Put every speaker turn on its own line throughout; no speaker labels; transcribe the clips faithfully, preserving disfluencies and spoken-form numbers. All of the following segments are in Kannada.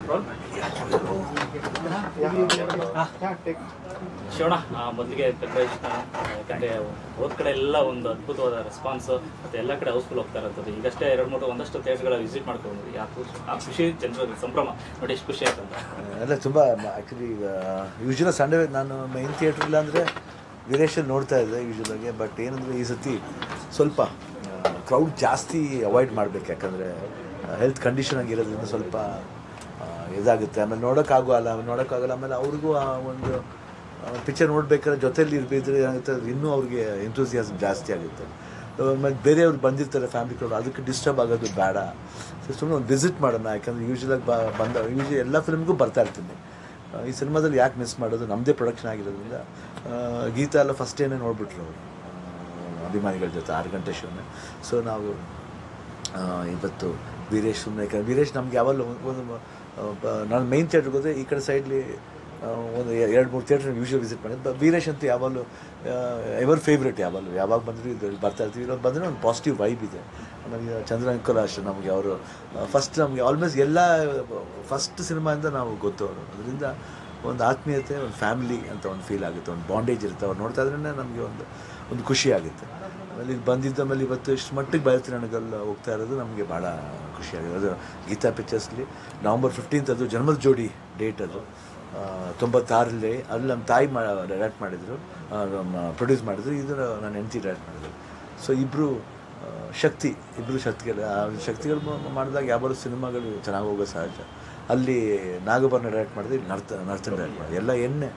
ಶಿವಣ್ಣ, ಮೊದಲಿಗೆ ಕಂಗ್ರಾಚುಲೇಷನ್. ಯಾಕಂದರೆ ಹೋದ ಕಡೆ ಎಲ್ಲ ಒಂದು ಅದ್ಭುತವಾದ ರೆಸ್ಪಾನ್ಸ್ ಮತ್ತು ಎಲ್ಲ ಕಡೆ ಹೌಸ್ಫುಲ್ ಹೋಗ್ತಾ ಇರೋಂಥದ್ದು. ಈಗಷ್ಟೇ ಎರಡು ಮೂರು ಒಂದಷ್ಟು ಥಿಯೇಟರ್ಗಳ ವಿಸಿಟ್ ಮಾಡ್ಕೊಂಡು ಯಾಕೆ ಆ ಖುಷಿ, ಜನರ ಸಂಭ್ರಮ ನೋಡಿ ಎಷ್ಟು ಖುಷಿ ಆಯ್ತಂತ.
ಅಲ್ಲ, ತುಂಬ ಆ್ಯಕ್ಚುಲಿ ಯೂಶ್ವಲ ಸಂಡೇ ನಾನು ಮೈನ್ ಥಿಯೇಟ್ರ್ ಇಲ್ಲ ಅಂದರೆ ವೀರೇಶಲ್ಲಿ ನೋಡ್ತಾ ಇದ್ದೆ ಯೂಶ್ವಲಾಗೆ. ಬಟ್ ಏನಂದರೆ ಈ ಸತಿ ಸ್ವಲ್ಪ ಕ್ರೌಡ್ ಜಾಸ್ತಿ ಅವಾಯ್ಡ್ ಮಾಡಬೇಕು, ಯಾಕಂದರೆ ಹೆಲ್ತ್ ಕಂಡೀಷನ್ ಆಗಿರೋದ್ರಿಂದ ಸ್ವಲ್ಪ ಇದಾಗುತ್ತೆ. ಆಮೇಲೆ ನೋಡೋಕ್ಕಾಗೋಲ್ಲ ನೋಡೋಕ್ಕಾಗಲ್ಲ ಆಮೇಲೆ ಅವ್ರಿಗೂ ಆ ಒಂದು ಪಿಕ್ಚರ್ ನೋಡ್ಬೇಕಾದ್ರೆ ಜೊತೆಯಲ್ಲಿ ಇರಬೇಕಿದ್ರೆ ಏನಾಗುತ್ತೆ, ಇನ್ನೂ ಅವ್ರಿಗೆ ಎಂಥೂಸಿಯಾಸಮ್ ಜಾಸ್ತಿ ಆಗುತ್ತೆ. ಮತ್ತು ಬೇರೆಯವ್ರು ಬಂದಿರ್ತಾರೆ ಫ್ಯಾಮಿಲಿ ಕ್ರೌಡ್, ಅದಕ್ಕೆ ಡಿಸ್ಟರ್ಬ್ ಆಗೋದು ಬೇಡ. ಸೊ ಸುಮ್ಮನೆ ಒಂದು ವಿಸಿಟ್ ಮಾಡೋಣ, ಯಾಕಂದರೆ ಯೂಶ್ವಲಾಗಿ ಬ ಬಂದ ಯೂಶ್ವಲಿ ಎಲ್ಲ ಫಿಲ್ಮ್ಗೂ ಬರ್ತಾ ಇರ್ತೀನಿ. ಈ ಸಿನಿಮಾದಲ್ಲಿ ಯಾಕೆ ಮಿಸ್ ಮಾಡೋದು, ನಮ್ಮದೇ ಪ್ರೊಡಕ್ಷನ್ ಆಗಿರೋದ್ರಿಂದ. ಗೀತಾ ಎಲ್ಲ ಫಸ್ಟ್ ಏನೇ ನೋಡಿಬಿಟ್ರು ಅವರು ಅಭಿಮಾನಿಗಳ ಜೊತೆ ಆರು ಗಂಟೆ ಶೋನೇ. ಸೊ ನಾವು ಇವತ್ತು ವೀರೇಶ್ ಸುಮ್ಮನೆ, ಯಾಕಂದರೆ ವೀರೇಶ್ ನಮ್ಗೆ ಯಾವಾಗಲೂ ಒಂದು ನಾನು ಮೈನ್ ಥಿಯೇಟ್ರಿಗೆ ಹೋದರೆ ಈ ಕಡೆ ಸೈಡ್ಲಿ ಒಂದು ಎರಡು ಮೂರು ಥಿಯೇಟ್ರ್ ಯೂಶ್ವಲ್ ವಿಸಿಟ್ ಮಾಡಿದ್ದು. ವೀರೇಶ್ ಅಂತೂ ಯಾವಾಗಲೂ ಎವರ್ ಫೇವ್ರೇಟ್, ಯಾವಾಗಲೂ ಯಾವಾಗ ಬಂದರೂ ಇದು ಬರ್ತಾ ಇರ್ತೀವಿ. ಇವಾಗ ಬಂದರೆ ಒಂದು ಪಾಸಿಟಿವ್ ವೈಬ್ ಇದೆ. ಆಮೇಲೆ ಚಂದ್ರ ಅಂಕಲ್ ಅಷ್ಟೇ, ನಮಗೆ ಅವರು ಫಸ್ಟ್ ನಮಗೆ ಆಲ್ಮೋಸ್ಟ್ ಎಲ್ಲ ಫಸ್ಟ್ ಸಿನಿಮಾಯಿಂದ ನಾವು ಗೊತ್ತವರು. ಅದರಿಂದ ಒಂದು ಆತ್ಮೀಯತೆ, ಒಂದು ಫ್ಯಾಮಿಲಿ ಅಂತ ಒಂದು ಫೀಲ್ ಆಗುತ್ತೆ, ಒಂದು ಬಾಂಡೇಜ್ ಇರುತ್ತೆ. ಅವ್ರು ನೋಡ್ತಾ ಇದ್ರೇ ನಮಗೆ ಒಂದು ಒಂದು ಖುಷಿ ಆಗುತ್ತೆ. ಆಮೇಲೆ ಇಲ್ಲಿ ಬಂದಿದ್ದ ಮೇಲೆ ಇವತ್ತು ಇಷ್ಟು ಮಟ್ಟಿಗೆ ಬಯಲುತಿರಣಗಲ್ ಹೋಗ್ತಾ ಇರೋದು ನಮಗೆ ಭಾಳ ಖುಷಿಯಾಗಿದೆ. ಅದು ಗೀತಾ ಪಿಕ್ಚರ್ಸ್ಲಿ ನವಂಬರ್ ಫಿಫ್ಟೀನ್ತ್ ಅದು ಜನ್ಮದ ಜೋಡಿ ಡೇಟ್, ಅದು ತೊಂಬತ್ತಾರರಲ್ಲಿ. ಅಲ್ಲಿ ನಮ್ಮ ತಾಯಿ ಮಾ ಡೈರೆಕ್ಟ್ ಮಾಡಿದರು, ಪ್ರೊಡ್ಯೂಸ್ ಮಾಡಿದ್ರು. ಇದು ನನ್ನ ಹೆಂಡತಿ ಡೈರೆಕ್ಟ್ ಮಾಡಿದ್ರು. ಸೊ ಇಬ್ಬರು ಶಕ್ತಿ, ಇಬ್ಬರು ಶಕ್ತಿಗಳು. ಆ ಶಕ್ತಿಗಳು ಮಾಡಿದಾಗ ಯಾವಾಗಲೂ ಸಿನಿಮಾಗಳು ಚೆನ್ನಾಗಿ ಹೋಗೋ ಸಹಜ. ಅಲ್ಲಿ ನಾಗಭರಣ ಡೈರೆಕ್ಟ್ ಮಾಡಿದ್ರೆ, ಇಲ್ಲಿ ನರ್ತ ನರ್ತನ ಡೈರೆಕ್ಟ್ ಮಾಡಿದೆ, ಎಲ್ಲ ಎಣ್ಣೆ.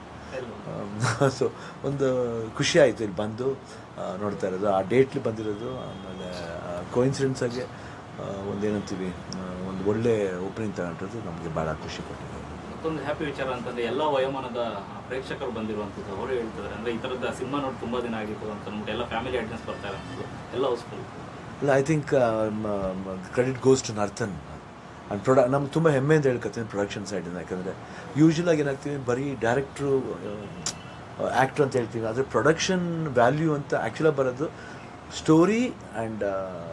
ಸೊ ಒಂದು ಖುಷಿ ಆಯಿತು ಇಲ್ಲಿ ಬಂದು ನೋಡ್ತಾ ಇರೋದು, ಆ ಡೇಟ್ಲಿ ಬಂದಿರೋದು. ಆಮೇಲೆ ಕೋಇನ್ಸಿಡೆನ್ಸಾಗಿ ಒಂದೇನಂತೀವಿ, ಒಂದು ಒಳ್ಳೆ ಓಪನಿಂಗ್ ತಗೊಂಡಿರೋದು ನಮಗೆ ಭಾಳ ಖುಷಿ ಕೊಟ್ಟಿದೆ.
ಮತ್ತೊಂದು ಹ್ಯಾಪಿ ವಿಚಾರ ಅಂತಂದರೆ ಎಲ್ಲ ವಯೋಮಾನದ ಪ್ರೇಕ್ಷಕರು ಬಂದಿರುವಂಥದ್ದು. ಅವರು ಹೇಳ್ತಿದ್ದಾರೆ ಅಂದರೆ ಈ ಥರದ ಸಿನಿಮಾ ನೋಡಿ ತುಂಬ ದಿನ ಆಗಿತ್ತು ಅಂತ ಅಂದ್ಬಿಟ್ಟು ಎಲ್ಲ ಫ್ಯಾಮಿಲಿ ಆಡಿಯನ್ಸ್ ಬರ್ತಾ ಇರೋಂಥದ್ದು, ಎಲ್ಲ ಹೌಸ್ಫುಲ್.
ಇಲ್ಲ, I think credit goes to Nartan and ಪ್ರೊಡ ನಮ್ಗೆ ತುಂಬ ಹೆಮ್ಮೆಯಿಂದ ಹೇಳ್ಕೊತೀನಿ ಪ್ರೊಡಕ್ಷನ್ ಸೈಡಿಂದ. ಯಾಕಂದರೆ ಯೂಶ್ವಲಾಗಿ ಏನಾಗ್ತೀವಿ, ಬರೀ ಡೈರೆಕ್ಟ್ರು ಆ್ಯಕ್ಟ್ರ್ ಅಂತ ಹೇಳ್ತೀವಿ, ಆದರೆ ಪ್ರೊಡಕ್ಷನ್ ವ್ಯಾಲ್ಯೂ ಅಂತ ಆ್ಯಕ್ಚುಲಾಗಿ ಬರೋದು ಸ್ಟೋರಿ ಆ್ಯಂಡ್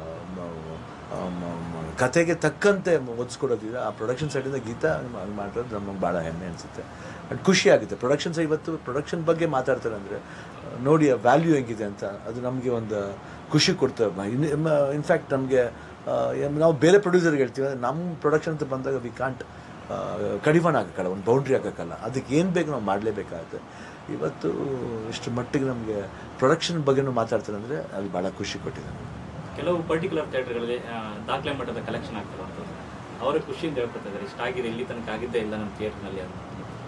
ಕತೆಗೆ ತಕ್ಕಂತೆ ಒದಿಸ್ಕೊಡೋದಿಲ್ಲ. ಆ ಪ್ರೊಡಕ್ಷನ್ ಸೈಡಿಂದ ಗೀತಾ ಮಾಡಿರೋದು ನಮಗೆ ಭಾಳ ಹೆಮ್ಮೆ ಅನಿಸುತ್ತೆ ಆ್ಯಂಡ್ ಖುಷಿ ಆಗುತ್ತೆ. ಪ್ರೊಡಕ್ಷನ್ ಸೈಡ್ ಇವತ್ತು ಪ್ರೊಡಕ್ಷನ್ ಬಗ್ಗೆ ಮಾತಾಡ್ತಾರೆ ಅಂದರೆ ನೋಡಿ ಆ ವ್ಯಾಲ್ಯೂ ಹೆಂಗಿದೆ ಅಂತ, ಅದು ನಮಗೆ ಒಂದು ಖುಷಿ ಕೊಡ್ತೇವೆ. ಇನ್ ಇನ್ಫ್ಯಾಕ್ಟ್ ನಮಗೆ ನಾವು ಬೇರೆ ಪ್ರೊಡ್ಯೂಸರ್ಗೆ ಹೇಳ್ತೀವಿ, ನಮ್ಮ ಪ್ರೊಡಕ್ಷನ್ ಅಂತ ಬಂದಾಗ ವಿ ಕಾಂಟ್ ಕಡಿವಾಣ ಹಾಕೋಕ್ಕಲ್ಲ, ಒಂದು ಬೌಂಡ್ರಿ ಹಾಕೋಕ್ಕಲ್ಲ. ಅದಕ್ಕೆ ಏನು ಬೇಕು ನಾವು ಮಾಡಲೇಬೇಕಾಗುತ್ತೆ. ಇವತ್ತು ಇಷ್ಟು ಮಟ್ಟಿಗೆ ನಮಗೆ ಪ್ರೊಡಕ್ಷನ್ ಬಗ್ಗೆನೂ ಮಾತಾಡ್ತಾರೆ ಅಂದರೆ ಅದು ಭಾಳ ಖುಷಿ ಕೊಟ್ಟಿದೆ.
ಕೆಲವು ಪರ್ಟಿಕ್ಯುಲರ್ ಥಿಯೇಟರ್ಗಳಲ್ಲಿ ದಾಖಲೆ ಮಟ್ಟದ ಕಲೆಕ್ಷನ್ ಆಗ್ತಿರುವಂಥದ್ದು, ಅವರೇ ಖುಷಿಯಿಂದ ಹೇಳ್ಕೊತಿದ್ದಾರೆ, ಇಷ್ಟಾಗಿದೆ, ಇಲ್ಲಿ ತನಕ ಆಗಿದ್ದೇ ಇಲ್ಲ ನಮ್ಮ ಥಿಯೇಟ್ರ್ನಲ್ಲಿ ಅಂತ.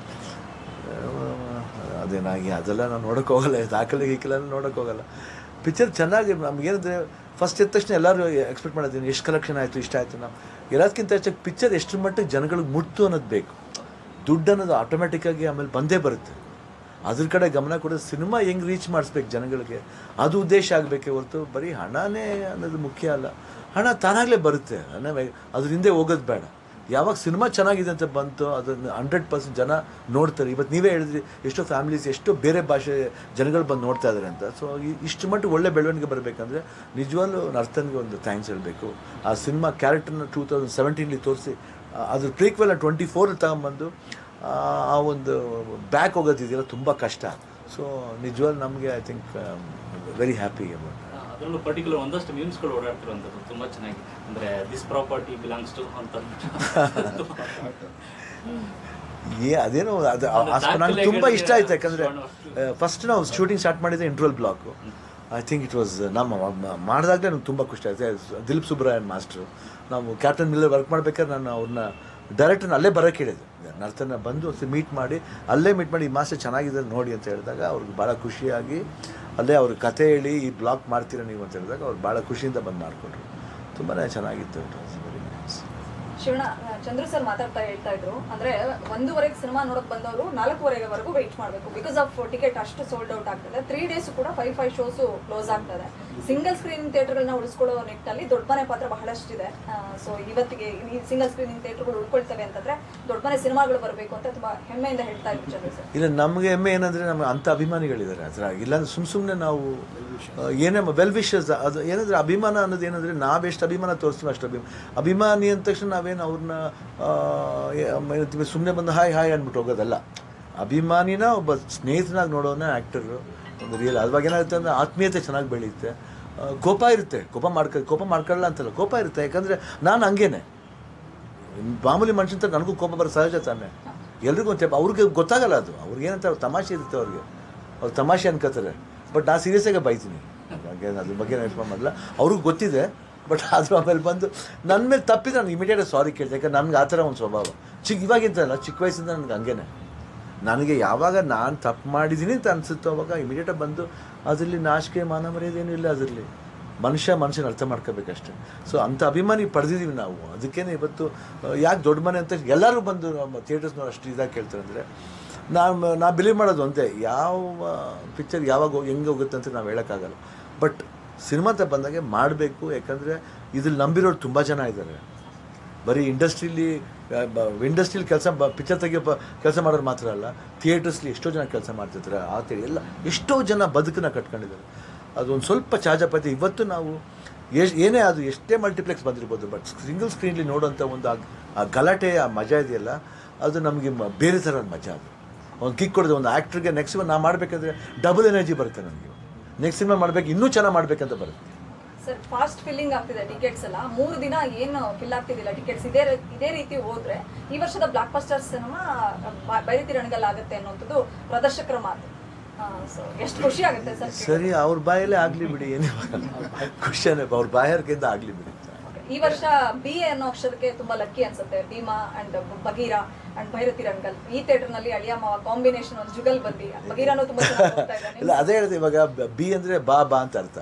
ಅದೇನಾಗಿ ಅದೆಲ್ಲ ನಾವು ನೋಡೋಕ್ಕೆ ಹೋಗಲ್ಲ, ದಾಖಲೆ ಗೀಕಲೆಲ್ಲ ನೋಡೋಕ್ಕೆ ಹೋಗಲ್ಲ. ಪಿಕ್ಚರ್ ಚೆನ್ನಾಗಿ ನಮಗೇನಿದ್ರೆ ಫಸ್ಟ್ ಎದ್ದ ತಕ್ಷಣ ಎಲ್ಲರೂ ಎಕ್ಸ್ಪೆಕ್ಟ್ ಮಾಡಿದ್ದೀನಿ ಎಷ್ಟು ಕಲೆಕ್ಷನ್ ಆಯಿತು, ಇಷ್ಟ ಆಯಿತು. ನಾವು ಎಲ್ಲದಕ್ಕಿಂತ ಹೆಚ್ಚಾಗಿ ಪಿಕ್ಚರ್ ಎಷ್ಟು ಮಟ್ಟಿಗೆ ಜನಗಳಿಗೆ ಮುಟ್ತು ಅನ್ನೋದು ಬೇಕು. ದುಡ್ಡು ಅನ್ನೋದು ಆಟೋಮೆಟಿಕ್ಕಾಗಿ ಆಮೇಲೆ ಬಂದೇ ಬರುತ್ತೆ. ಅದ್ರ ಕಡೆ ಗಮನ ಕೊಡೋದು, ಸಿನಿಮಾ ಹೆಂಗೆ ರೀಚ್ ಮಾಡಿಸ್ಬೇಕು ಜನಗಳಿಗೆ, ಅದು ಉದ್ದೇಶ ಆಗಬೇಕೇ ಹೊರತು ಬರೀ ಹಣನೇ ಅನ್ನೋದು ಮುಖ್ಯ ಅಲ್ಲ. ಹಣ ತಾನಾಗಲೇ ಬರುತ್ತೆ, ಹಣ ಅದ್ರ ಹಿಂದೆ ಹೋಗೋದು ಬೇಡ. ಯಾವಾಗ ಸಿನಿಮಾ ಚೆನ್ನಾಗಿದೆ ಅಂತ ಬಂತು ಅದನ್ನು ಹಂಡ್ರೆಡ್ ಪರ್ಸೆಂಟ್ ಜನ ನೋಡ್ತಾರೆ. ಇವತ್ತು ನೀವೇ ಹೇಳಿದ್ರಿ ಎಷ್ಟೋ ಫ್ಯಾಮಿಲೀಸ್, ಎಷ್ಟೋ ಬೇರೆ ಭಾಷೆ ಜನಗಳು ಬಂದು ನೋಡ್ತಾ ಇದ್ದಾರೆ ಅಂತ. ಸೊ ಇಷ್ಟು ಮಟ್ಟಿಗೆ ಒಳ್ಳೆ ಬೆಳವಣಿಗೆ ಬರಬೇಕಂದ್ರೆ ನಿಜವಾಗ್ಲೂ ನರ್ತನ್ಗೆ ಒಂದು ಥ್ಯಾಂಕ್ಸ್ ಹೇಳಬೇಕು. ಆ ಸಿನಿಮಾ ಕ್ಯಾರೆಕ್ಟರ್ನ ಟೂ ತೌಸಂಡ್ ಸೆವೆಂಟೀನ್ಲಿ ತೋರಿಸಿ ಅದ್ರ ಪ್ರೀಕ್ವೆಲ್ನ ಟ್ವೆಂಟಿ ಫೋರ್ ತಗೊಂಬಂದು ಆ ಒಂದು ಬ್ಯಾಕ್ ಹೋಗೋದಿದೆಯಲ್ಲ ತುಂಬ ಕಷ್ಟ. ಸೊ ನಿಜವಾಗ್ಲೂ ನಮಗೆ I think very happy about.
ಅದರಲ್ಲೂ ಪರ್ಟಿಕ್ಯುಲರ್ ಒಂದಷ್ಟು ಮೀಮ್ಸ್ಗಳು ಓಡಾಡ್ತಿರುವಂಥದ್ದು ತುಂಬ ಚೆನ್ನಾಗಿ, ಅಂದರೆ ದಿಸ್ ಪ್ರಾಪರ್ಟಿ ಬಿಲಾಂಗ್ಸ್ ಟು ಅಂತ.
ಏ ಅದೇನೋ ಅದು ನನಗೆ ತುಂಬ ಇಷ್ಟ ಆಯಿತು. ಯಾಕಂದರೆ ಫಸ್ಟ್ ನಾವು ಶೂಟಿಂಗ್ ಸ್ಟಾರ್ಟ್ ಮಾಡಿದ್ದೆ interval block. I think it was ನಮ್ಮ ಮಾಡಿದಾಗಲೇ ನನಗೆ ತುಂಬ ಖುಷಿ ಆಯಿತು. ದಿಲೀಪ್ ಸುಬ್ರಾಯನ್ ಮಾಸ್ಟ್ರು, ನಾವು ಕ್ಯಾಪ್ಟನ್ ಮಿಲ್ಲರ್ ವರ್ಕ್ ಮಾಡ್ಬೇಕಾದ್ರೆ ನಾನು ಅವ್ರನ್ನ ಡೈರೆಕ್ಟರ್ನ ಅಲ್ಲೇ ಬರೋಕ್ಕೆ ಹೇಳಿದೆ, ನರ್ತನ ಬಂದು ಮೀಟ್ ಮಾಡಿ ಅಲ್ಲೇ ಮೀಟ್ ಮಾಡಿ ಈ ಮಾಸ್ಟರ್ ಚೆನ್ನಾಗಿದೆ ನೋಡಿ ಅಂತ ಹೇಳಿದಾಗ ಅವ್ರಿಗೆ ಭಾಳ ಖುಷಿಯಾಗಿ ಅಲ್ಲೇ ಅವ್ರ ಕತೆ ಹೇಳಿ ಈ ಬ್ಲಾಗ್ ಮಾಡ್ತೀರಾ ನೀವು ಅಂತ ಹೇಳಿದಾಗ ಅವ್ರು ಭಾಳ ಖುಷಿಯಿಂದ ಬಂದು ಮಾಡಿಕೊಂಡ್ರು. ತುಂಬಾ ಚೆನ್ನಾಗಿತ್ತು.
ಶಿವಣ್ಣ, ಚಂದ್ರು ಸರ್ ಮಾತಾಡ್ತಾ ಹೇಳ್ತಾ ಇದ್ರು, ಅಂದ್ರೆ ಒಂದೂವರೆಗೆ ಸಿನಿಮಾ ನೋಡಕ್ ಬಂದವರು ನಾಲ್ಕೂವರೆವರೆಗೂ ವೆಯ್ಟ್ ಮಾಡಬೇಕು. ಬಿಕಾಸ್ ಆಫ್ ಟಿಕೆಟ್ ಅಷ್ಟು ಸೋಲ್ಡ್ ಔಟ್ ಆಗ್ತದೆ. ತ್ರೀ ಡೇಸ್ ಕೂಡ ಫೈವ್ ಫೈವ್ ಶೋಸು ಕ್ಲೋಸ್ ಆಗ್ತದೆ. ಸಿಂಗಲ್ ಸ್ಕ್ರೀನ್ ಥಿಯೇಟರ್ಗಳನ್ನ ಉಳಿಸ್ಕೊಳ್ಳೋ ನಿಟ್ಟಿನಲ್ಲಿ ದೊಡ್ಡ ಮನೆ ಪಾತ್ರ ಬಹಳಷ್ಟಿದೆ. ಸೊ ಇವತ್ತಿಗೆ ಈ ಸಿಂಗಲ್ ಸ್ಕ್ರೀನ್ ಥಿಯೇಟರ್ಗಳು ಉಳ್ಕೊಳ್ತವೆ ಅಂತಂದ್ರೆ ದೊಡ್ಡ ಮನೆ ಸಿನಿಮಾಗಳು ಬರಬೇಕು ಅಂತ ತುಂಬಾ ಹೆಮ್ಮೆಯಿಂದ ಹೇಳ್ತಾ ಇದ್ರು ಚಂದ್ರು ಸರ್.
ಇಲ್ಲ, ನಮಗೆ ಹೆಮ್ಮೆ ಏನಂದ್ರೆ ನಮ್ಗೆ ಅಂಥ ಅಭಿಮಾನಿಗಳಿದ್ದಾರೆ. ಅದರ ಇಲ್ಲಾಂದ್ರೆ ಸುಮ್ಮ ಸುಮ್ಮನೆ ನಾವು ಏನೇ ವೆಲ್ ವಿಶಸ್ ಅದು ಏನಂದರೆ ಅಭಿಮಾನ ಅನ್ನೋದು ಏನಂದರೆ ನಾವೆಷ್ಟು ಅಭಿಮಾನ ತೋರಿಸ್ತೀವಿ ಅಷ್ಟು ಅಭಿಮಾನ ಅಭಿಮಾನಿ ಅಂದ ತಕ್ಷಣ ನಾವೇನು ಅವ್ರನ್ನ ಸುಮ್ಮನೆ ಬಂದು ಹಾಯ್ ಹಾಯ್ ಅಂದ್ಬಿಟ್ಟು ಹೋಗೋದಲ್ಲ. ಅಭಿಮಾನಿನ ಒಬ್ಬ ಸ್ನೇಹಿತನಾಗಿ ನೋಡೋನೇ ಆ್ಯಕ್ಟರು ಒಂದು ರಿಯಲ್. ಅದ್ವಾಗ ಏನಾಗುತ್ತೆ ಅಂದರೆ ಆತ್ಮೀಯತೆ ಚೆನ್ನಾಗಿ ಬೆಳೆಯುತ್ತೆ. ಕೋಪ ಇರುತ್ತೆ, ಕೋಪ ಮಾಡ್ಕೊ ಕೋಪ ಮಾಡ್ಕೊಳ್ಳಲ್ಲ ಅಂತಲ್ಲ, ಕೋಪ ಇರುತ್ತೆ. ಯಾಕಂದರೆ ನಾನು ಹಂಗೇನೆ ಮಾಮೂಲಿ ಮನುಷ್ಯಂತ ನನಗೂ ಕೋಪ ಬರೋ ಸಹಜ ತಾನೆ. ಎಲ್ರಿಗೂ ಒಂದು ಅವ್ರಿಗೆ ಗೊತ್ತಾಗಲ್ಲ ಅದು, ಅವ್ರಿಗೇನಂತ ಅವ್ರು ತಮಾಷೆ ಇರುತ್ತೆ, ಅವ್ರಿಗೆ ಅವ್ರು ತಮಾಷೆ ಅನ್ಕೋತಾರೆ. ಬಟ್ ನಾನು ಸೀರಿಯಸ್ಸಾಗೆ ಬೈತೀನಿ, ಹಾಗೆ ಅದ್ರ ಬಗ್ಗೆ ನಾನು ಮಾಡಲ್ಲ. ಅವ್ರಿಗೆ ಗೊತ್ತಿದೆ. ಬಟ್ ಆದರೂ ಆಮೇಲೆ ಬಂದು ನನ್ನ ಮೇಲೆ ತಪ್ಪಿದ್ರೆ ನಾನು ಇಮಿಡಿಯೇಟಾಗಿ ಸಾರಿ ಕೇಳ್ತೆ. ಯಾಕಂದ್ರೆ ನನಗೆ ಆ ಥರ ಒಂದು ಸ್ವಭಾವ ಚಿಕ್ಕ ಇವಾಗಿಂತಲ್ಲ, ಚಿಕ್ಕ ವಯಸ್ಸಿಂದ ನನಗೆ ಹಂಗೇನೆ. ನನಗೆ ಯಾವಾಗ ನಾನು ತಪ್ಪು ಮಾಡಿದ್ದೀನಿ ಅಂತ ಅನಿಸುತ್ತೋ ಅವಾಗ ಇಮಿಡಿಯೇಟಾಗಿ ಬಂದು ಅದರಲ್ಲಿ ನಾಚಿಕೆ ಮಾನ ಮರ್ಯಾದೇನೂ ಇಲ್ಲ. ಅದರಲ್ಲಿ ಮನುಷ್ಯ ಮನುಷ್ಯನ ಅರ್ಥ ಮಾಡ್ಕೋಬೇಕಷ್ಟೆ. ಸೊ ಅಂಥ ಅಭಿಮಾನಿ ಪಡೆದಿದ್ದೀವಿ ನಾವು. ಅದಕ್ಕೇ ಇವತ್ತು ಯಾಕೆ ದೊಡ್ಡ ಮನೆ ಅಂತ ಎಲ್ಲರೂ ಬಂದು ನಮ್ಮ ಥಿಯೇಟರ್ಸ್ನವ್ರು ಅಷ್ಟು ಇದಾಗಿ ಕೇಳ್ತಾರೆ ಅಂದರೆ ನಾನು ನಾ ಬಿಲೀವ್ ಮಾಡೋದು ಒಂದೇ, ಯಾವ ಪಿಕ್ಚರ್ ಯಾವಾಗ ಹೆಂಗೆ ಹೋಗುತ್ತೆ ಅಂತ ನಾವು ಹೇಳೋಕ್ಕಾಗಲ್ಲ. ಬಟ್ ಸಿನಿಮಾ ಅಂತ ಬಂದಾಗೆ ಮಾಡಬೇಕು. ಯಾಕಂದರೆ ಇದ್ರಲ್ಲಿ ನಂಬಿರೋರು ತುಂಬ ಜನ ಇದ್ದಾರೆ. ಬರೀ ಇಂಡಸ್ಟ್ರೀಲಿ ಇಂಡಸ್ಟ್ರೀಲಿ ಕೆಲಸ ಬ ಪಿಕ್ಚರ್ ತೆಗಿಯೋ ಕೆಲಸ ಮಾಡೋರು ಮಾತ್ರ ಅಲ್ಲ, ಥಿಯೇಟರ್ಸ್ಲಿ ಎಷ್ಟೋ ಜನ ಕೆಲಸ ಮಾಡ್ತಿರ್ತಾರೆ. ಆ ಥಿಯೇಟರ್ ಎಲ್ಲ ಎಷ್ಟೋ ಜನ ಬದುಕನ್ನ ಕಟ್ಕೊಂಡಿದ್ದಾರೆ. ಅದೊಂದು ಸ್ವಲ್ಪ ಚಾಜಾಪತಿ. ಇವತ್ತು ನಾವು ಎಷ್ಟು ಏನೇ ಅದು ಎಷ್ಟೇ ಮಲ್ಟಿಪ್ಲೆಕ್ಸ್ ಬಂದಿರ್ಬೋದು, ಬಟ್ ಸಿಂಗಲ್ ಸ್ಕ್ರೀನ್ಲಿ ನೋಡೋಂಥ ಒಂದು ಆ ಗಲಾಟೆ ಆ ಮಜಾ ಇದೆಯಲ್ಲ, ಅದು ನಮಗೆ ಬೇರೆ ಥರದ ಮಜಾ. ಅದು ಒಂದು ಕಿಕ್ ಕೊಡೋದು ಒಂದು ಆ್ಯಕ್ಟ್ರಿಗೆ. ನೆಕ್ಸ್ಟ್ ಸಿನಿಮಾ ನಾ ಮಾಡಬೇಕಾದ್ರೆ ಡಬಲ್ ಎನರ್ಜಿ ಬರುತ್ತೆ ನನಗೆ. ನೆಕ್ಸ್ಟ್ ಸಿನಿಮಾ ಮಾಡಬೇಕು, ಇನ್ನೂ ಚೆನ್ನಾಗಿ ಮಾಡಬೇಕಂತ ಬರುತ್ತೆ.
ಸರ್ ಫಾಸ್ಟ್ ಫಿಲ್ಲಿಂಗ್ ಆಗ್ತಿದೆ ಟಿಕೆಟ್ಸ್ ಎಲ್ಲ. ಮೂರು ದಿನ ಏನು ಫಿಲ್ ಆಗ್ತಿದ್ದಿಲ್ಲ ಟಿಕೆಟ್ಸ್. ಇದೇ ಇದೇ ರೀತಿ ಹೋದ್ರೆ ಈ ವರ್ಷದ blockbuster cinema Bhairathi Ranagal ಆಗುತ್ತೆ ಅನ್ನೋಂಥದ್ದು ಪ್ರದರ್ಶಕರ ಮಾತು. ಸೊ ಎಷ್ಟು ಖುಷಿ ಆಗುತ್ತೆ ಸರ್.
ಸರಿ, ಅವ್ರ ಬಾಯಲ್ಲೇ ಆಗಲಿ ಬಿಡಿ, ಏನೇ ಖುಷಿಯಾನೆ ಅವ್ರ ಬಾಯರ್ಕಿಂದ ಆಗಲಿ ಬಿಡಿ.
ಈ ವರ್ಷ ಬಿ ಅನ್ನೋ ಅಕ್ಷರಕ್ಕೆ ತುಂಬಾ ಲಕ್ಕಿ ಅನ್ಸುತ್ತೆ. ಭೀಮಾ ಅಂಡ್ ಬಗೀರಾ ಅಂಡ್ ಭೈರತಿ ರಣಗಲ್ ಈ ಥಿಯೇಟರ್ ನಲ್ಲಿ ಅಳಿಯ ಮಾವ ಕಾಂಬಿನೇಷನ್ ಒಂದು ಜುಗಲ್ ಬಂದಿ. ಬಗೀರಾನು ತುಂಬಾ
ಇಲ್ಲ, ಅದೇ ಹೇಳಿದೆ ಇವಾಗ ಬಿ ಅಂದ್ರೆ ಬಾ ಬಾ ಅಂತ ಅರ್ಥ.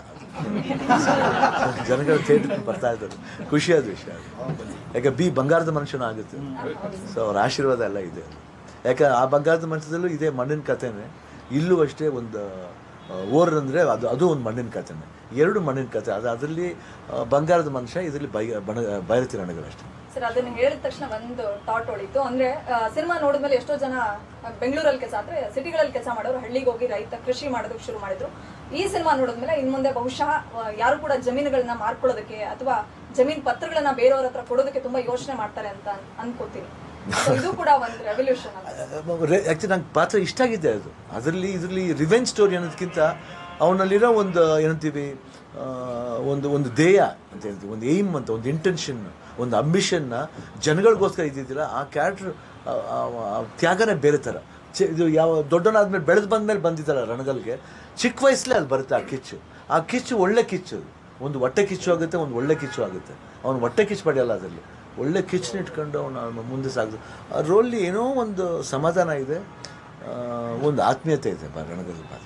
ಜನಗಳು ಥಿಯೇಟರ್ ಬರ್ತಾ ಇದ್ದಾರೆ, ಖುಷಿಯಾದ ವಿಷಯ. ಯಾಕೆ ಬಿ ಬಂಗಾರದ ಮನುಷ್ಯನ ಆಗುತ್ತೆ. ಸೊ ಅವ್ರ ಆಶೀರ್ವಾದ ಎಲ್ಲ ಇದೆ. ಯಾಕೆ ಆ ಬಂಗಾರದ ಮನುಷ್ಯದಲ್ಲೂ ಇದೆ ಮಣ್ಣಿನ ಕಥೆನೇ, ಇಲ್ಲೂ ಅಷ್ಟೇ. ಒಂದು ಓರ್ ಅಂದರೆ ಅದು ಅದು ಒಂದು ಮಣ್ಣಿನ ಕಥೆನೇ, ಎರಡು ಮಣ್ಣಿನ ಕಥೆ. ಅದು ಅದರಲ್ಲಿ ಬಂಗಾರದ ಮನುಷ್ಯ, ಇದರಲ್ಲಿ ಬೈ ಬಣ ಬೈರತಿ ರಣಗಲ್ ಅಷ್ಟೇ.
ಸರ್ ಅದನ್ನ ಹೇಳಿದ ತಕ್ಷಣ ಒಂದು ಥಾಟ್ ಹೊಳಿತು. ಅಂದ್ರೆ ಸಿನಿಮಾ ನೋಡಿದ್ಮೇಲೆ ಎಷ್ಟೋ ಜನ ಬೆಂಗಳೂರಲ್ಲಿ ಕೆಲಸ ಅಂದ್ರೆ ಸಿಟಿಗಳಲ್ಲಿ ಕೆಲಸ ಮಾಡೋರು ಹಳ್ಳಿಗೆ ಹೋಗಿ ರೈತ ಕೃಷಿ ಮಾಡೋದಕ್ಕೆ ಶುರು ಮಾಡಿದ್ರು. ಈ ಸಿನಿಮಾ ನೋಡಿದ್ಮೇಲೆ ಇನ್ ಮುಂದೆ ಬಹುಶಃ ಯಾರು ಕೂಡ ಜಮೀನುಗಳನ್ನ ಮಾರ್ಕೊಳ್ಳೋದಕ್ಕೆ ಅಥವಾ ಜಮೀನ್ ಪತ್ರಗಳನ್ನ ಬೇರೆಯವ್ರ ಹತ್ರ ಕೊಡೋದಕ್ಕೆ ತುಂಬಾ ಯೋಚನೆ ಮಾಡ್ತಾರೆ ಅಂತ ಅನ್ಕೋತೀನಿ. ಇದು ಕೂಡ ಒಂದು ರೆವಲ್ಯೂಷನ್.
ಆ್ಯಕ್ಚುಲಿ ನಂಗೆ ಪಾತ್ರ ಇಷ್ಟ ಆಗಿದೆ. ಅದು ಅದರಲ್ಲಿ ಇದರಲ್ಲಿ ರಿವೆಂಜ್ ಸ್ಟೋರಿ ಅನ್ನೋದಕ್ಕಿಂತ ಅವನಲ್ಲಿರೋ ಒಂದು ಏನಂತೀವಿ ಒಂದು ಒಂದು ಧ್ಯೇಯ ಅಂತ ಹೇಳ್ತೀವಿ, ಒಂದು ಏಮ್ ಅಂತ, ಒಂದು ಇಂಟೆನ್ಷನ್, ಒಂದು ಅಂಬಿಷನ್ನ ಜನಗಳಿಗೋಸ್ಕರ ಇದ್ದಿದ್ದಿಲ್ಲ. ಆ ಕ್ಯಾರೆಕ್ಟ್ರ್ ತ್ಯಾಗನೇ ಬೇರೆ ಥರ. ಚಿ ಇದು ಯಾವ ದೊಡ್ಡನಾದ್ಮೇಲೆ ಬೆಳೆದು ಬಂದಮೇಲೆ ಬಂದಿದ್ದಲ್ಲ ರಣಗಲ್ಗೆ, ಚಿಕ್ಕ ವಯಸ್ಸಲ್ಲೇ ಅದು ಬರುತ್ತೆ ಆ ಕಿಚ್ಚು. ಆ ಕಿಚ್ಚು ಒಳ್ಳೆ ಕಿಚ್ಚು, ಒಂದು ಹೊಟ್ಟೆ ಕಿಚ್ಚು ಆಗುತ್ತೆ, ಒಂದು ಒಳ್ಳೆ ಕಿಚ್ಚು ಆಗುತ್ತೆ. ಅವನು ಹೊಟ್ಟೆ ಕಿಚ್ಚು ಪಡೆಯಲ್ಲ, ಅದರಲ್ಲಿ ಒಳ್ಳೆ ಕಿಚ್ಚನ್ನ ಇಟ್ಕೊಂಡು ಅವನು ಮುಂದೆ ಸಾಗ್ದು. ಆ ರೋಲ್ಲಿ ಏನೋ ಒಂದು ಸಮಾಧಾನ ಇದೆ, ಒಂದು ಆತ್ಮೀಯತೆ ಇದೆ ರಣಗಲ್ ಪಾತ್ರ.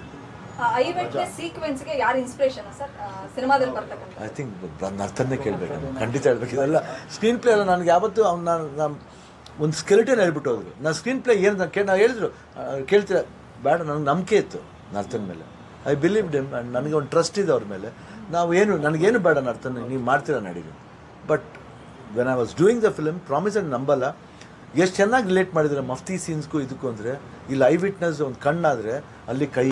ಐ ಥಿಂಕ್ ನರ್ತನ್ನೇ ಕೇಳಬೇಕು, ಖಂಡಿತ ಹೇಳ್ಬೇಕು. ಇದೆಲ್ಲ ಸ್ಕ್ರೀನ್ ಪ್ಲೇ ಅಲ್ಲ. ನನಗೆ ಯಾವತ್ತೂ ಅವ್ನು ನಾನು ನಾನು ಒಂದು ಸ್ಕೆಲಿಟನ್ ಹೇಳ್ಬಿಟ್ಟು ಹೋದ್ರು. ನಾನು ಸ್ಕ್ರೀನ್ ಪ್ಲೇ ಏನು ನಾನು ಕೇಳಿ ನಾವು ಹೇಳಿದ್ರು ಕೇಳ್ತೀರ ಬೇಡ, ನನಗೆ ನಂಬಿಕೆ ಇತ್ತು ನರ್ತನ್ ಮೇಲೆ. I believe them. ಆ್ಯಂಡ್ ನನಗೆ ಒಂದು ಟ್ರಸ್ಟ್ ಇದೆ ಅವ್ರ ಮೇಲೆ. ನಾವು ಏನು ನನಗೇನು ಬೇಡ ನರ್ತನ್, ನೀವು ಮಾಡ್ತೀರ ನಡಿಗೆ. But when I was doing the film promise and ನಂಬಲ್ಲ, ಎಷ್ಟು ಚೆನ್ನಾಗಿ ರಿಲೇಟ್ ಮಾಡಿದ್ರೆ ಮಫ್ತಿ ಸೀನ್ಸ್ಗೂ ಇದಕ್ಕೂ. ಅಂದರೆ ಇಲ್ಲಿ ಐ ವಿಟ್ನೆಸ್ ಒಂದು ಕಣ್ಣಾದರೆ ಅಲ್ಲಿ ಕೈ.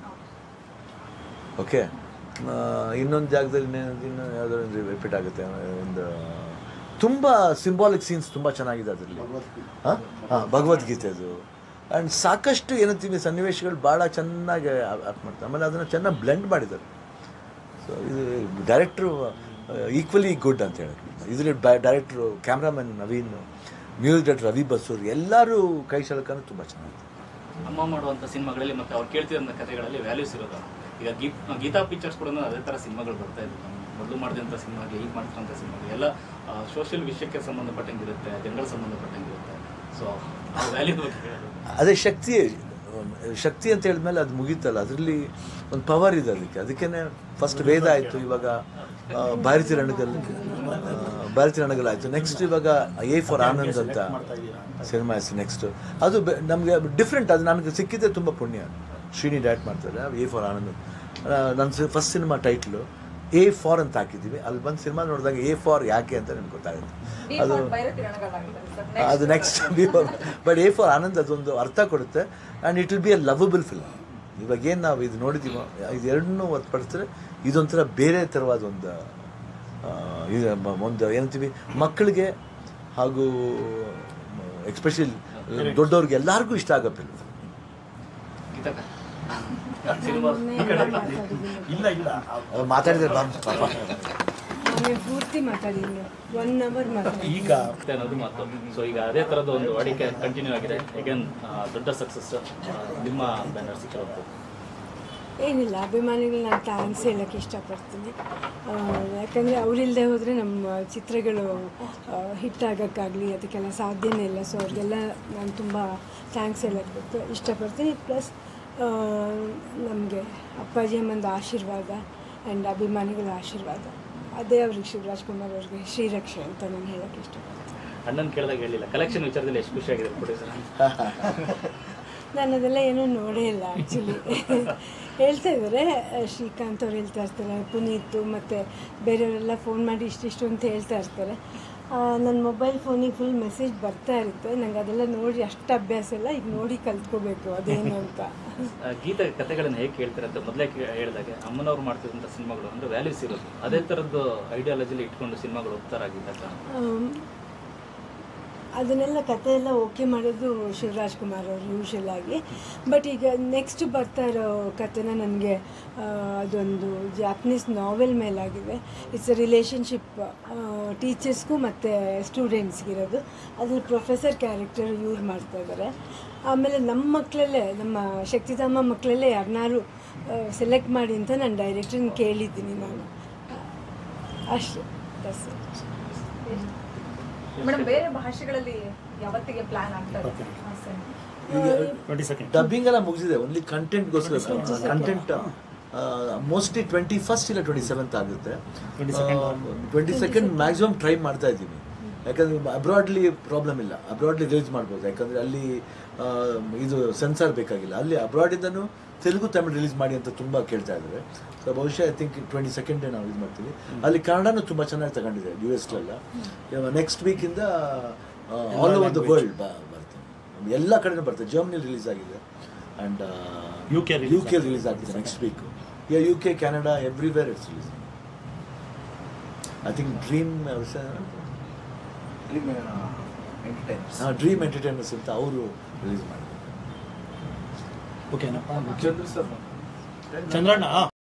ಓಕೆ, ಇನ್ನೊಂದು ಜಾಗದಲ್ಲಿ ಇನ್ನೂ ಯಾವುದೋ ಒಂದು ರಿಪೀಟ್ ಆಗುತ್ತೆ. ಒಂದು ತುಂಬ ಸಿಂಬಾಲಿಕ್ ಸೀನ್ಸ್ ತುಂಬ ಚೆನ್ನಾಗಿದೆ ಅದರಲ್ಲಿ. ಹಾಂ ಹಾಂ ಭಗವದ್ಗೀತೆ ಅದು. ಆ್ಯಂಡ್ ಸಾಕಷ್ಟು ಏನಂತೀವಿ ಸನ್ನಿವೇಶಗಳು ಭಾಳ ಚೆನ್ನಾಗಿ ಆ್ಯಕ್ಟ್ ಮಾಡ್ತಾರೆ. ಆಮೇಲೆ ಅದನ್ನು ಚೆನ್ನಾಗಿ ಬ್ಲೆಂಡ್ ಮಾಡಿದ್ದಾರೆ. ಸೊ ಇದು ಡೈರೆಕ್ಟ್ರು ಈಕ್ವಲಿ ಗುಡ್ ಅಂತ ಹೇಳಿ. ಇದರಲ್ಲಿ ಬ director, cameraman Naveen, music director Ravi Basrur, ಎಲ್ಲರೂ ಕೈ ಚಳಕನೂ ತುಂಬ ಚೆನ್ನಾಗಿದೆ.
ಅಮ್ಮ ಮಾಡುವಂಥ ಸಿನಿಮಾಗಳಲ್ಲಿ ಮತ್ತು ಅವ್ರು ಕೇಳ್ತಿರೋಂಥ ಕಥೆಗಳಲ್ಲಿ ವ್ಯಾಲ್ಯೂಸ್ ಇರೋದು. ಈಗ ಗೀ ಗೀತಾ ಪಿಕ್ಚರ್ಸ್ ಕೂಡ ಅದೇ ಥರ ಸಿನಿಮಾಗಳು ಬರ್ತಾ ಇದ್ವು. ಮೊದಲು ಮಾಡಿದಂಥ ಸಿನಿಮಾಗೆ ಈಗ ಮಾಡ್ತಿರೋಂಥ ಸಿನಿಮಾಗೆ ಎಲ್ಲ ಸೋಷಿಯಲ್ ವಿಷಯಕ್ಕೆ ಸಂಬಂಧಪಟ್ಟಂಗಿರುತ್ತೆ, ಜನಗಳ ಸಂಬಂಧಪಟ್ಟಂಗಿರುತ್ತೆ. ಸೊ ಆ ವ್ಯಾಲ್ಯೂ ಬಗ್ಗೆ ಹೇಳೋದು
ಅದೇ ಶಕ್ತಿ. ಶಕ್ತಿ ಅಂತ ಹೇಳಿದ್ಮೇಲೆ ಅದು ಮುಗೀತಲ್ಲ, ಅದರಲ್ಲಿ ಒಂದು ಪವರ್ ಇದೆ ಅದಕ್ಕೆ. ಅದಕ್ಕೇ ಫಸ್ಟ್ ವೇದ ಆಯಿತು, ಇವಾಗ ಭಾರತಿ ರಣಗಲ್ ಭಾರತಿ ರಣಗಲ್ ಆಯಿತು. ನೆಕ್ಸ್ಟ್ ಇವಾಗ ಎ ಫಾರ್ ಆನಂದ್ ಅಂತ ಸಿನಿಮಾ ಹೆಸರು ನೆಕ್ಸ್ಟ್. ಅದು ನಮಗೆ ಡಿಫ್ರೆಂಟ್. ಅದು ನನಗೆ ಸಿಕ್ಕಿದ್ದೆ ತುಂಬ ಪುಣ್ಯ. ಶ್ರೀನಿ ಡೈರೆಕ್ಟ್ ಮಾಡ್ತಾರೆ ಎ ಫಾರ್ ಆನಂದ್. ನನ್ನ first cinema title A for ಅಂತ ಹಾಕಿದ್ದೀವಿ. ಅಲ್ಲಿ ಬಂದು ಸಿನಿಮಾ ನೋಡಿದಾಗ ಎ ಫಾರ್ ಯಾಕೆ ಅಂತ ನನಗೆ ಗೊತ್ತಾಗುತ್ತೆ. ಅದು ಅದು next but A for Anand ಅದೊಂದು ಅರ್ಥ ಕೊಡುತ್ತೆ. And it will be a lovable film. ಇವಾಗೇನು ನಾವು ಇದು ನೋಡಿದ್ದೀವೋ ಇದು ಎರಡನ್ನೂ ಹೊರತುಪಡಿಸಿದ್ರೆ ಇದೊಂಥರ ಬೇರೆ ಥರವಾದ ಒಂದು ಇದು ಒಂದು ಏನಂತೀವಿ ಮಕ್ಕಳಿಗೆ ಹಾಗೂ ಎಕ್ಸ್ಪೆಷಲಿ ದೊಡ್ಡವ್ರಿಗೆ ಎಲ್ಲರಿಗೂ ಇಷ್ಟ ಆಗೋ ಫಿಲ್ಮ್.
ಇಲ್ಲ ಇಲ್ಲ
ಮಾತಾಡಿದ್ರೆ
ಪೂರ್ತಿ ಮಾತಾಡಿಲ್ಲ ಒನ್ ಅವರ್ ಮಾತಾಡಿ
ಈಗ
ಅನ್ನೋದು ಮಾತು. ಸೊ ಈಗ ಅದೇ ಥರದ ಒಂದು ವಾಡಿಕೆ ಕಂಟಿನ್ಯೂ ಆಗಿದೆ. ಅಗೇನ್ ದೊಡ್ಡ ಸಕ್ಸಸ್ ನಿಮ್ಮ ಬ್ಯಾನರ್ ಸಿಕ್ಕಿರೋದು.
ಏನಿಲ್ಲ, ಅಭಿಮಾನಿಗಳು ನಾನು ಥ್ಯಾಂಕ್ಸ್ ಹೇಳೋಕ್ಕೆ ಇಷ್ಟಪಡ್ತೀನಿ. ಯಾಕಂದರೆ ಅವರಿಲ್ಲದೆ ಹೋದರೆ ನಮ್ಮ ಚಿತ್ರಗಳು ಹಿಟ್ ಆಗೋಕ್ಕಾಗಲಿ ಅದಕ್ಕೆಲ್ಲ ಸಾಧ್ಯನೇ ಇಲ್ಲ. ಸೊ ಅವ್ರಿಗೆಲ್ಲ ನಾನು ತುಂಬ ಥ್ಯಾಂಕ್ಸ್ ಹೇಳೋಕ್ಕೆ ಇಷ್ಟಪಡ್ತೀನಿ. ಪ್ಲಸ್ ನಮಗೆ ಅಪ್ಪಾಜಿ ಅಮ್ಮಂದು ಆಶೀರ್ವಾದ ಆ್ಯಂಡ್ ಅಭಿಮಾನಿಗಳ ಆಶೀರ್ವಾದ, ಅದೇ ಅವ್ರಿಗೆ ಶಿವರಾಜ್ ಕುಮಾರ್ ಅವ್ರಿಗೆ ಶ್ರೀರಕ್ಷೆ ಅಂತ ನಾನು ಹೇಳೋಕ್ಕೆ ಇಷ್ಟಪಡ್ತೀನಿ.
ಅಣ್ಣನ ಕೇಳಿದಾಗ ಹೇಳಿಲ್ಲ, ಕಲೆಕ್ಷನ್ ವಿಚಾರದಲ್ಲಿ ಎಷ್ಟು ಖುಷಿಯಾಗಿದೆ ಪ್ರೊಡ್ಯೂಸರ್?
ನಾನು ಅದೆಲ್ಲ ಏನೂ ನೋಡೇ ಇಲ್ಲ ಆ್ಯಕ್ಚುಲಿ. ಹೇಳ್ತಾ ಇದ್ದಾರೆ ಶ್ರೀಕಾಂತ್ ಅವ್ರು ಹೇಳ್ತಾ ಇರ್ತಾರೆ, ಪುನೀತ್ ಮತ್ತು ಬೇರೆಯವರೆಲ್ಲ ಫೋನ್ ಮಾಡಿ ಇಷ್ಟಿಷ್ಟು ಅಂತ ಹೇಳ್ತಾ ಇರ್ತಾರೆ. ನನ್ನ ಮೊಬೈಲ್ ಫೋನಿಗೆ ಫುಲ್ ಮೆಸೇಜ್ ಬರ್ತಾ ಇರುತ್ತೆ. ನಂಗೆ ಅದೆಲ್ಲ ನೋಡಿ ಅಷ್ಟು ಅಭ್ಯಾಸ ಇಲ್ಲ, ಈಗ ನೋಡಿ ಕಲ್ತ್ಕೋಬೇಕು ಅದೇನು ಅಂತ.
ಗೀತ ಕಥೆಗಳನ್ನು ಹೇಗೆ ಕೇಳ್ತಾರೆ ಅಂತ ಮೊದಲೇ ಹೇಳಿದಾಗೆ ಅಮ್ಮನವ್ರು ಮಾಡ್ತಿದ್ದಂಥ ಸಿನಿಮಾಗಳು ಅಂದರೆ ವ್ಯಾಲ್ಯೂಸ್ ಇರೋದು, ಅದೇ ಥರದ್ದು ಐಡಿಯಾಲಜಿಲಿ ಇಟ್ಕೊಂಡು ಸಿನಿಮಾಗಳು ಹೋಗ್ತಾರಾಗಿದ್ದಾಗ
ಅದನ್ನೆಲ್ಲ ಕತೆ ಎಲ್ಲ ಓಕೆ ಮಾಡೋದು ಶಿವರಾಜ್ ಕುಮಾರ್ ಅವರು ಯೂಶಲ್ ಆಗಿ. ಬಟ್ ಈಗ ನೆಕ್ಸ್ಟ್ ಬರ್ತಾ ಇರೋ ಕತೆನ ನನಗೆ ಅದೊಂದು ಜಾಪನೀಸ್ ನಾವೆಲ್ ಮೇಲಾಗಿದೆ. ಇಟ್ಸ್ ಅ ರಿಲೇಷನ್ಶಿಪ್ ಟೀಚರ್ಸ್ಗೂ ಮತ್ತು ಸ್ಟೂಡೆಂಟ್ಸ್ಗಿರೋದು. ಅದ್ರಲ್ಲಿ ಪ್ರೊಫೆಸರ್ ಕ್ಯಾರೆಕ್ಟರ್ ಯೂಸ್ ಮಾಡ್ತಾ ಇದ್ದಾರೆ. ಆಮೇಲೆ ನಮ್ಮ ಮಕ್ಕಳಲ್ಲೇ, ನಮ್ಮ ಶಕ್ತಿಧಾಮ ಮಕ್ಕಳಲ್ಲೇ ಯಾರನ್ನಾರು ಸೆಲೆಕ್ಟ್ ಮಾಡಿ ಅಂತ ನಾನು ಡೈರೆಕ್ಟ್ರನ್ನ ಕೇಳಿದ್ದೀನಿ ನಾನು. ಅಷ್ಟು ಬಸ್.
ಮೇಡಮ್, ಬೇರೆ ಭಾಷೆಗಳಲ್ಲಿ ಯಾವತ್ತಿಗೆ ಪ್ಲಾನ್ ಆಗ್ತಾ ಇದೆ?
ಟ್ವೆಂಟಿ ಸೆಕೆಂಡ್
ಡಬ್ಬಿಂಗ್ ಎಲ್ಲ ಮುಗಿಸಿದೆ. ಓನ್ಲಿ ಕಂಟೆಂಟ್ಗೋಸ್ಕರ ಕಂಟೆಂಟ್ ಮೋಸ್ಟ್ಲಿ ಟ್ವೆಂಟಿ ಫಸ್ಟ್ ಇಲ್ಲ ಟ್ವೆಂಟಿ ಸೆವೆಂತ್ ಆಗುತ್ತೆ. ಟ್ವೆಂಟಿ ಸೆಕೆಂಡ್ ಮ್ಯಾಕ್ಸಿಮಮ್ ಟ್ರೈ ಮಾಡ್ತಾ ಇದ್ದೀವಿ. ಯಾಕಂದರೆ ಅಬ್ರಾಡ್ಲಿ ಪ್ರಾಬ್ಲಮ್ ಇಲ್ಲ, ಅಬ್ರಾಡ್ಲಿ ರಿಲೀಸ್ ಮಾಡ್ಬೋದು. ಯಾಕಂದರೆ ಅಲ್ಲಿ ಇದು ಸೆನ್ಸಾರ್ ಬೇಕಾಗಿಲ್ಲ. ಅಲ್ಲಿ ಅಬ್ರಾಡಿಂದನೂ ತೆಲುಗು ತಮಿಳು ರಿಲೀಸ್ ಮಾಡಿ ಅಂತ ತುಂಬ ಕೇಳ್ತಾ ಇದ್ದಾರೆ. ಸೊ ಬಹುಶಃ ಐ ಥಿಂಕ್ ಟ್ವೆಂಟಿ ಸೆಕೆಂಡೇ ನಾವು ಇದು ಮಾಡ್ತೀವಿ. ಅಲ್ಲಿ ಕನ್ನಡನೂ ತುಂಬ ಚೆನ್ನಾಗಿ ತಗೊಂಡಿದೆ ಯು ಎಸ್ಲೆಲ್ಲ. ನೆಕ್ಸ್ಟ್ ವೀಕಿಂದ ಆಲ್ ಓವರ್ ದ ವರ್ಲ್ಡ್ ಬರ್ತದೆ, ಎಲ್ಲ ಕಡೆನೂ ಬರ್ತದೆ. ಜರ್ಮನಿಲಿ ರಿಲೀಸ್ ಆಗಿದೆ and
U K
U K release ಆಗಿದೆ next week. Yeah U K Canada everywhere it's release. I think dream dream entertainers ಅಂತ ಅವರು ರಿಲೀಸ್ ಮಾಡಿದ್ದಾರೆ.
ಓಕೆನಾ ಚಂದ್ರಣ್ಣ?